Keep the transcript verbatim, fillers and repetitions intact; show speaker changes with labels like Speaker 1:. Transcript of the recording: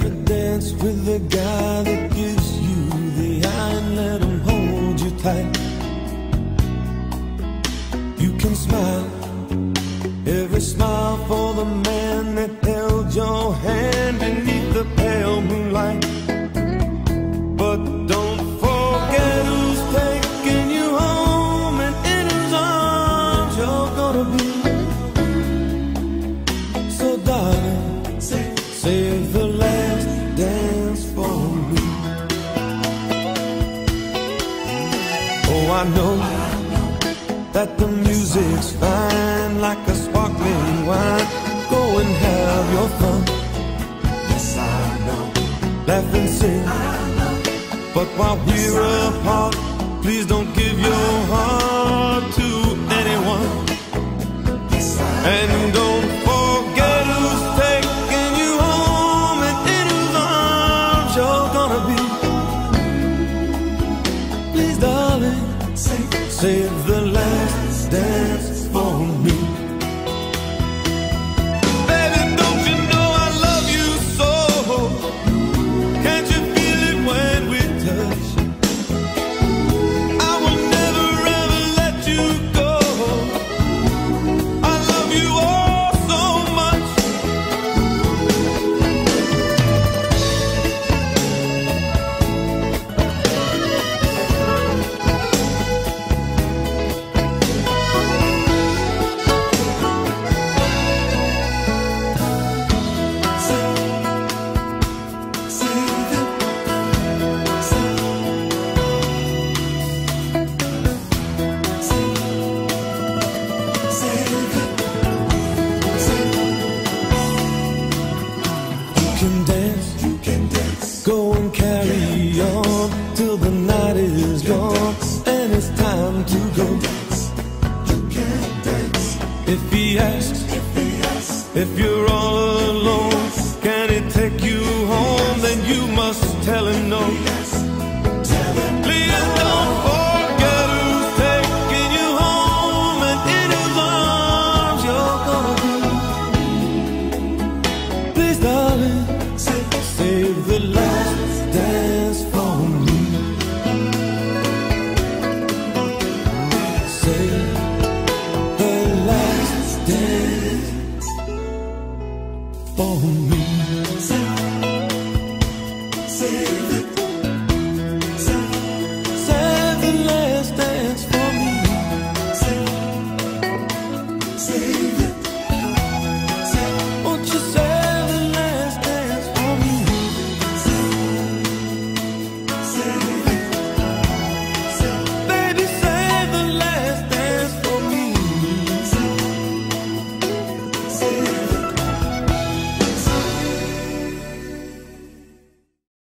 Speaker 1: ever dance with the guy that gives you the eye and let him hold you tight? You can smile, every smile for the man that held your hand beneath the pale moonlight. But don't forget who's taking you home and in whose arms you're gonna be. So darling, save the last dance for me. Oh, I know that the music's fine, like a sparkling wine. Go and have your fun. Yes, I know. Laugh and sing. But while we're apart, please don't give your heart to anyone. Yes, I know. And don't forget who's taking you home and in whose arms you're gonna be. Please, darling, save the last dance for me. Baby, don't you know I love you so? Can't you feel it when we touch? I will never ever let you go. I love you all so much. Go and carry on till the night is gone and it's time to go. You can dance. If he asks, if, he asks, if you're all alone, can he take you home? Then you must tell him no. Yes. Tell him please don't forget who's taking you home and in whose arms you're gonna be. Please, darling, save the last dance for me. Save the last dance for me. Save, save the